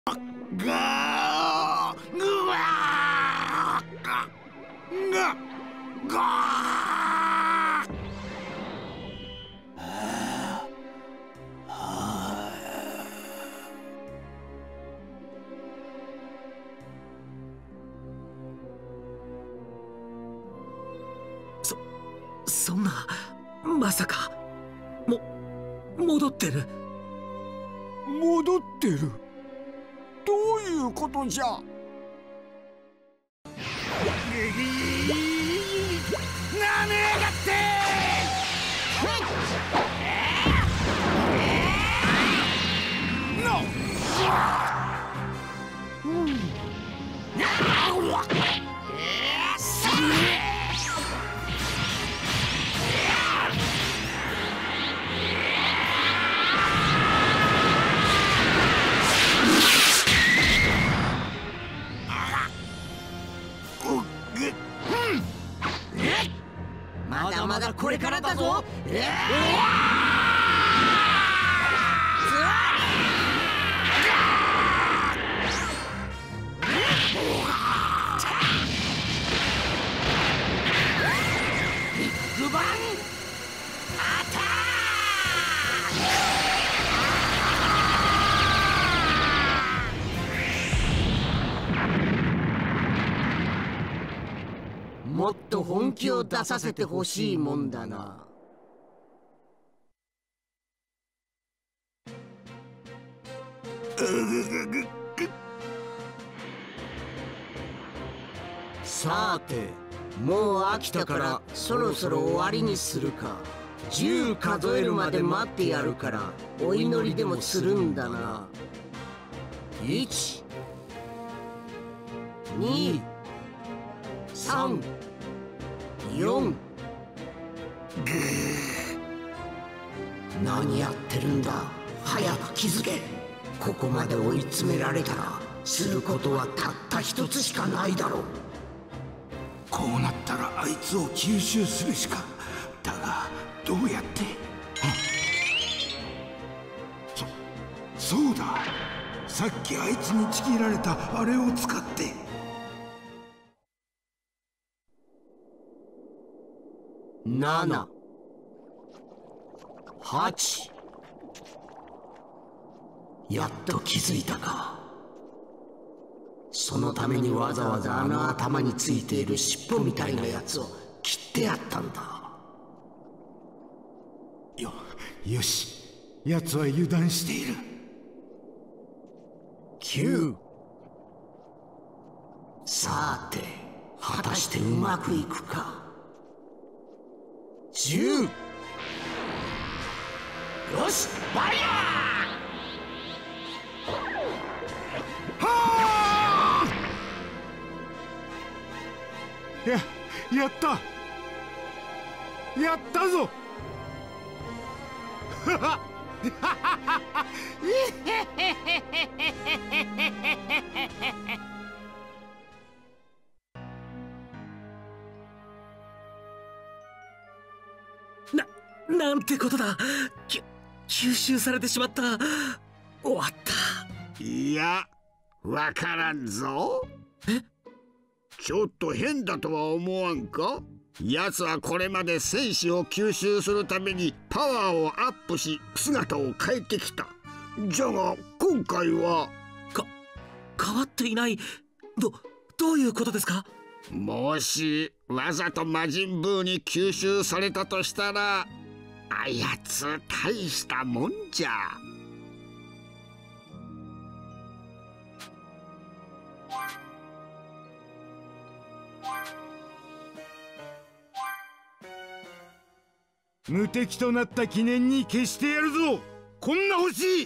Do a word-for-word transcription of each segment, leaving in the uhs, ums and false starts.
がーぐわーがががそそんなまさかも戻ってる戻ってる。どういうことじゃ。なめやがって。のまだまだこれからだぞ。えビッグバンアタック。もっと本気を出させてほしいもんだな。さて、もう飽きたからそろそろ終わりにするか。じゅう数えるまで待ってやるからお祈りでもするんだな。いち、に、さん、よん。何やってるんだ。早く気づけ。ここまで追い詰められたらすることはたった一つしかないだろう。 こうなったらあいつを吸収するしか。だがどうやって。そそうだ、さっきあいつにちぎられたあれを使って。 なな、はち。やっと気づいたか。そのためにわざわざあの頭についている尻尾みたいなやつを切ってやったんだ。 よ、よし、奴は油断している。 きゅう。さて、果たしてうまくいくか。じゅう。よし、バイヤー。 はあ！や、やったやったぞ。ははな、なんてことだ。き吸収されてしまった。終わった。 いや、わからんぞ。 え？ ちょっと変だとは思わんか？奴はこれまで戦士を吸収するためにパワーをアップし姿を変えてきた。じゃが今回はか変わっていない。どどういうことですか？ もしわざと魔人ブーに吸収されたとしたら、あやつ大したもんじゃ。 無敵となった記念に消してやるぞ。こんな星。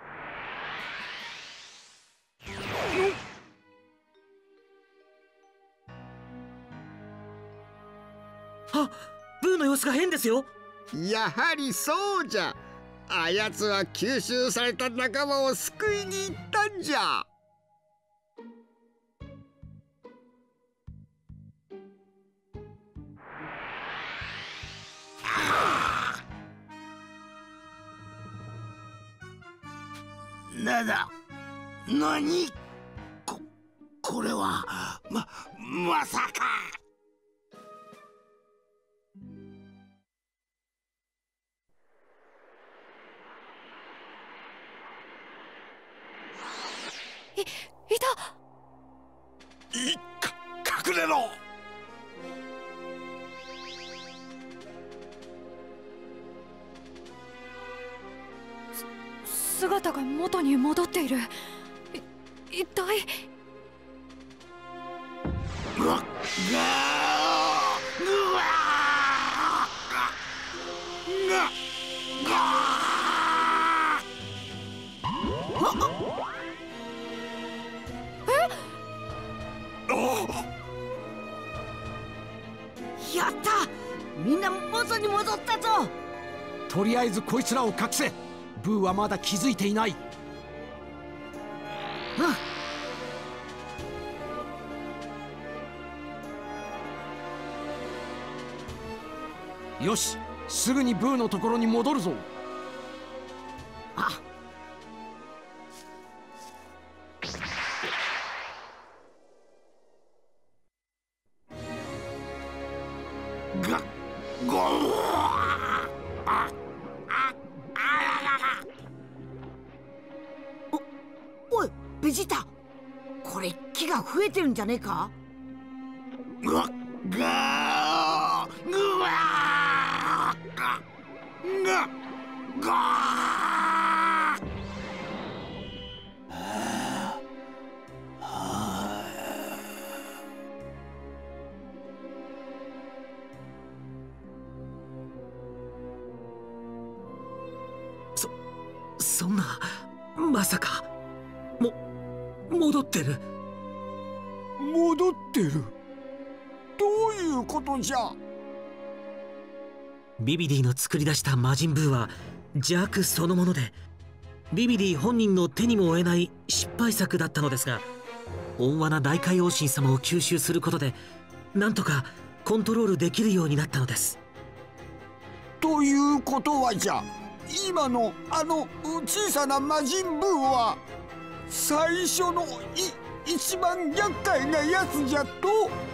あ、ブーの様子が変ですよ。 やはりそうじゃ。あやつは吸収された仲間を救いに行ったんじゃ。 なだ、 何？ここれはままさか。 いいた。 いか隠れろ。 姿が元に戻っている。い一体。 うわっがーうわーががーやった、みんな元に戻ったぞ。 とりあえずこいつらを隠せ。ブーはまだ気づいていない。うん、よし、すぐにブーのところに戻るぞ。 あ、 がごああおおいベジータ、これ木が増えてるんじゃねえか。 うわがーうわーがががそそんな、まさかも戻ってる。 戻ってる？どういうことじゃ？ ビビディの作り出した魔人ブーは邪悪そのもので、ビビディ本人の手にも負えない失敗作だったのですが、温和な大海王神様を吸収することでなんとかコントロールできるようになったのです。 ということはじゃ、今のあの小さな魔人ブーは最初のい一番厄介なやつじゃと？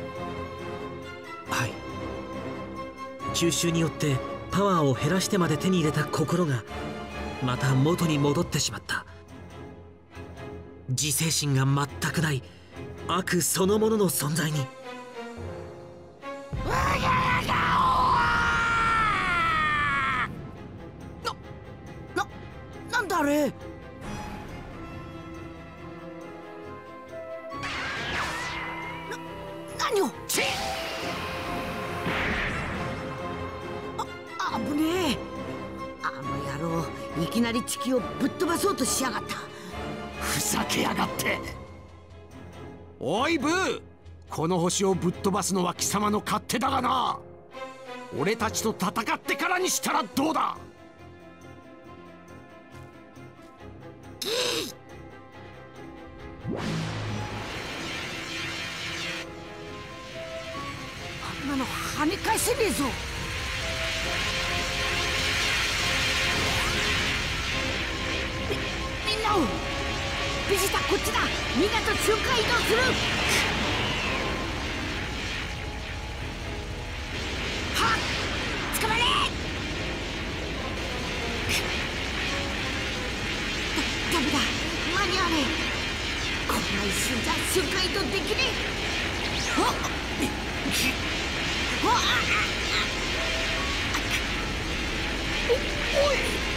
はい。吸収によってパワーを減らしてまで手に入れた心がまた元に戻ってしまった。自制心が全くない悪そのものの存在に。 な、な、なんだあれ。何を。あ、危ねえ。あの野郎、いきなり地球をぶっ飛ばそうとしやがった。 ふざけやがって。 おいブー、この星をぶっ飛ばすのは貴様の勝手だがな。俺たちと戦ってからにしたらどうだ。 あんなの跳ね返せねえぞ。み、みんなをベジータ、こっちだ。みんなと瞬間移動する。はっ、捕まれ。だ、ダメだ、間に合わねえ。こんな一瞬じゃ瞬間移動できねえ。あっ、あっ、お、おい。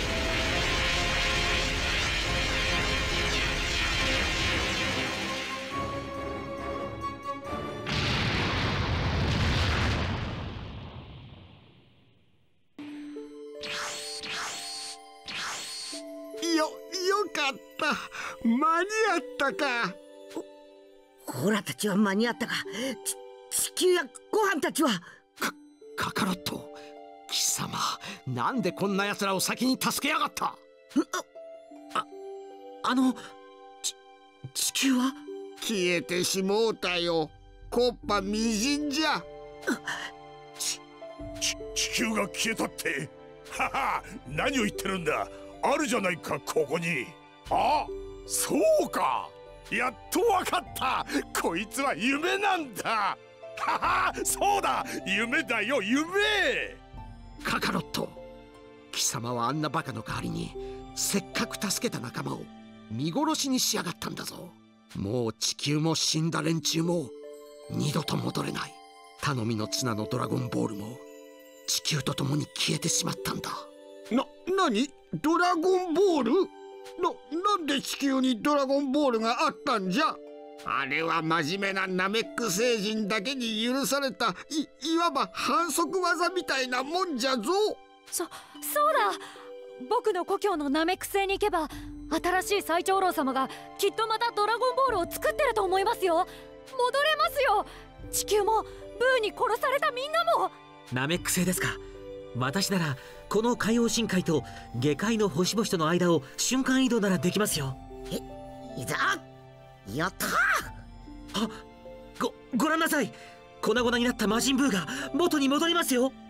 よ、よかった。間に合ったか。 オラたちは間に合ったが、ち地球やご飯たちは。 かカカロット、貴様なんでこんな奴らを先に助けやがった。ああのち地球は消えてしもうたよ。コッパみじんじゃ。 ち地球が消えたって。はは、何を言ってるんだ。あるじゃないか、ここに。あ、 そうか、やっとわかった。こいつは夢なんだ。はは、そうだ、夢だよ、夢。 カカロット、貴様はあんなバカの代わりにせっかく助けた仲間を見殺しにしやがったんだぞ。もう地球も死んだ連中も二度と戻れない。頼みの綱のドラゴンボールも地球と共に消えてしまったんだ。 な、なに？ドラゴンボール？な、なんで地球にドラゴンボールがあったんじゃ？あれは真面目なナメック星人だけに許されたい、いわば反則技みたいなもんじゃぞ。 そ、そうだ、僕の故郷のナメック星に行けば新しい最長老様がきっとまたドラゴンボールを作ってると思いますよ。戻れますよ。地球もブーに殺されたみんなも。 ナメック星ですか。私ならこの海洋深海と下界の星々との間を瞬間移動ならできますよ。 いざ、やったー。 あ、ご、ご覧なさい。粉々になった魔人ブーが元に戻りますよ。